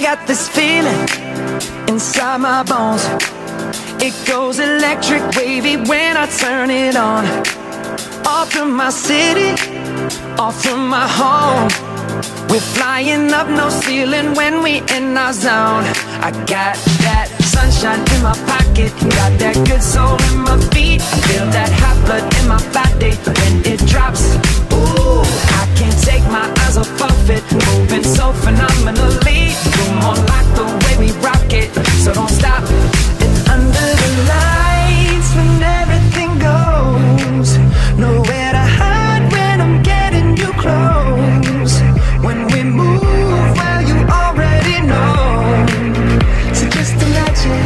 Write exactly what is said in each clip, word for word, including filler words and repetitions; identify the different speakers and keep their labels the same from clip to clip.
Speaker 1: got this feeling inside my bones. It goes electric wavy when I turn it on. Off from my city, off from my home. We're flying up, no ceiling when we in our zone. I got that sunshine in my pocket, got that good soul in my feet. I feel that hot blood in my body when it drops. Ooh, I can't take my eyes off of it, moving so phenomenally. You're more like the way we rock it, so don't stop. And under the lights when everything goes, nowhere to hide when I'm getting you close. When we move, well, you already know. So just imagine.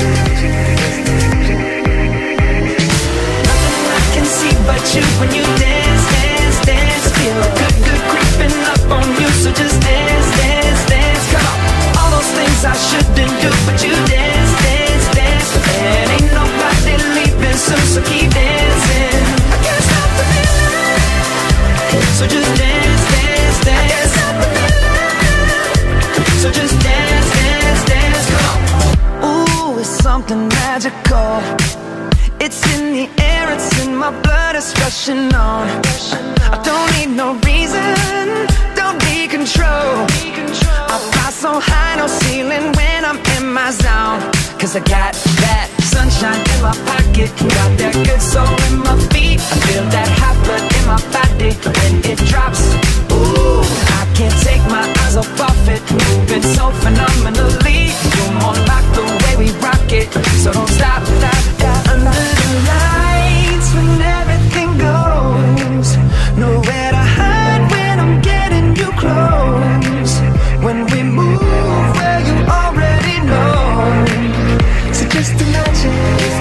Speaker 1: Nothing I can see but you when you dance, dance, dance. Feel good, good creeping up on you. So just dance, dance, dance. Come on. All those things I shouldn't do, but you dance, dance, dance. And ain't nobody leaving soon, so keep dancing. I can't stop the feeling. So just dance, dance, dance. I can't stop the feeling. So just dance, dance, dance. Come on. Ooh, it's something magical. It's in the air, it's in my blood, it's rushing on. I don't need no reason, don't need control. I fly so high, no ceiling when I'm in my zone. Cause I got that sunshine in my pocket, got that good soul in my feet. I feel that hot blood in my body when it drops. Ooh, I can't take my eyes off of it, moving so phenomenally. You're more like the way we rock it, so don't stop, stop, stop. Under the lights when everything goes, nowhere to hide when I'm getting you close. When we move, well, you already know. So just imagine.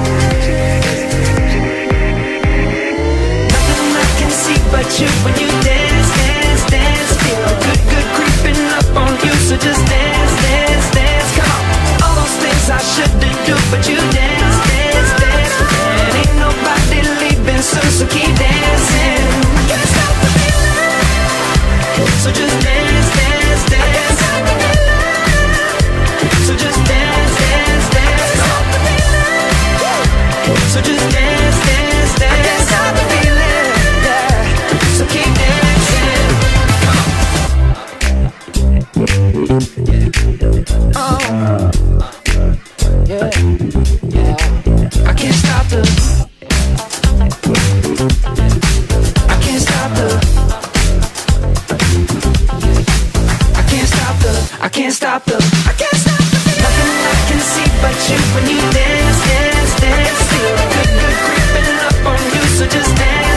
Speaker 1: Nothing I can see but you when you dance, dance, dance. Feel good, good creeping up on you. So just dance, dance, dance. Come on. All those things I shouldn't do, but you dance, dance, dance. And ain't nobody leaving soon, so keep dancing. I can't stop the feeling. So just dance, dance, dance. So just dance, dance, dance. So just dance, dance, dance. I can't stop the feeling, yeah. So keep dancing. Oh, yeah, yeah. I can't stop the. I can't stop the. I can't stop the. I can't stop the. I can't stop the. Nothing I can see but you when you dance, dance, dance. Feel good, good creeping up on you, so just dance.